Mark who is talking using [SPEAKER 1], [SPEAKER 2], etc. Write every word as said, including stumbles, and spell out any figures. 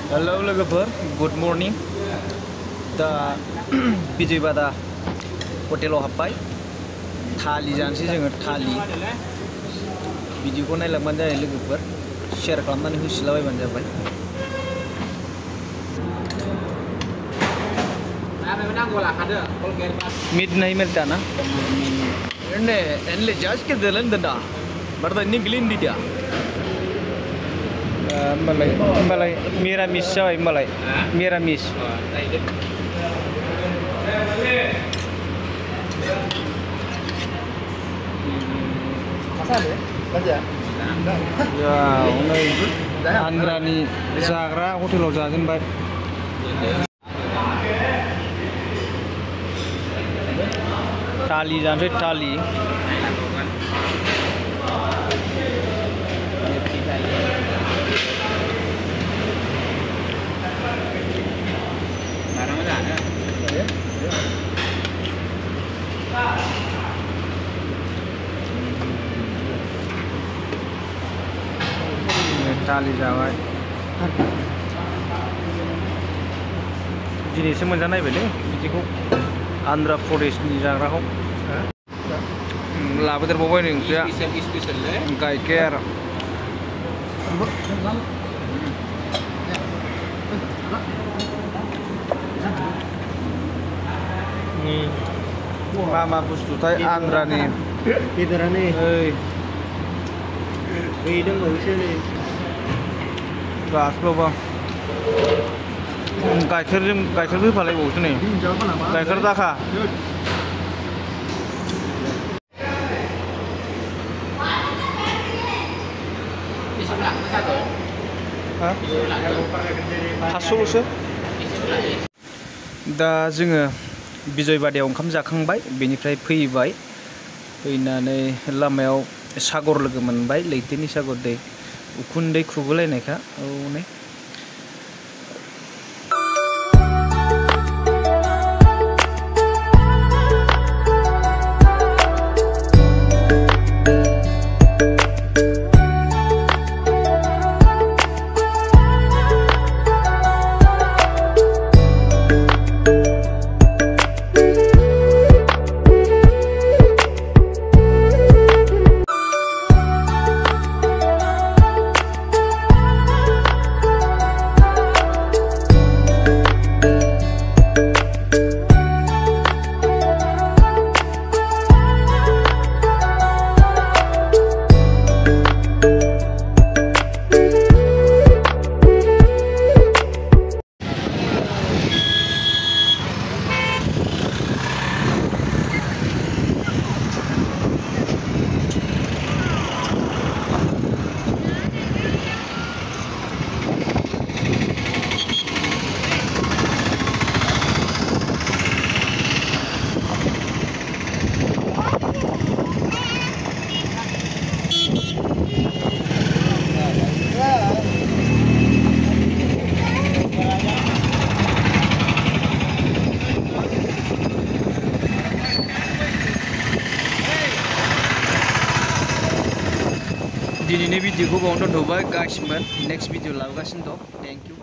[SPEAKER 1] Hello लोगोफोर, good morning. दा बिजयबादा हटेलाव हाबबाय। थालि जानोसै जोङो थालि। भिडिअखौ नायलांबानो जाबाय लोगोफोर, शेयार खालामनानै होसिलाबायबानो जाबाय। Midnight melta na? Enne enne judge ke dalan danda. Berda ini gelin dia. Malay malay miramis siya malay miramis. Ya, unai Andra ni Zagra hotel lo jajan bay. Tali jangan tali. Tali जाबाय दिनैसो मोनजानाय बायलै बिदिखौ आन्ध्र प्रदेशनि जाग्राखौ लाबोदेरबावबाय नै ओंख्रिया गाइखेर मा मा बुस्थुथाय आन्ध्रानि बेदरानो ओइ बै दंबावोसो नै गासैबो गाइखेरजों गाइखेर होफालायबावोसो नै गाइखेर दाखा पासस'ल'सो दा जोङो बिजयबादायाव ओंखाम जाखांबाय बेनिफ्राय फैबाय फैनानै लामायाव सागर लोगो मोनबाय लैथोनि सागर दै उखुन्दै खुगुलायनायखा औ नै दिनैनि भिडिअखौ बावनो दोनथ'बाय गासिमोन नेक्स्ट भिडिअ लाबोगासिनो दं थेंक इउ